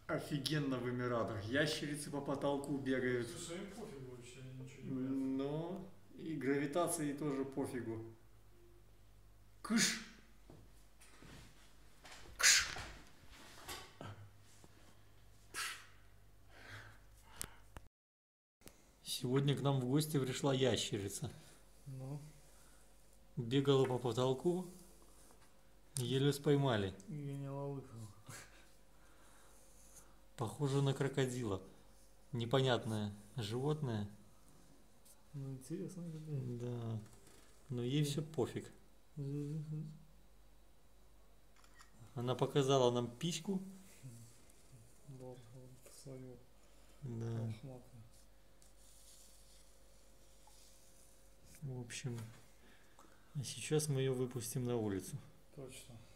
Офигенно в Эмиратах. Ящерицы по потолку бегают. Слушай, им пофигу вообще, они ничего не боятся. Но и гравитации тоже пофигу. Кыш! Кыш! Сегодня к нам в гости пришла ящерица. Ну, Бегала по потолку, еле споймали. я не ловыхал. Похоже на крокодила. Непонятное животное. Ну, интересно, блядь. Да. Но ей все пофиг. Она показала нам письку. Вот свою Да. лохматую. В общем, а сейчас мы ее выпустим на улицу. Точно.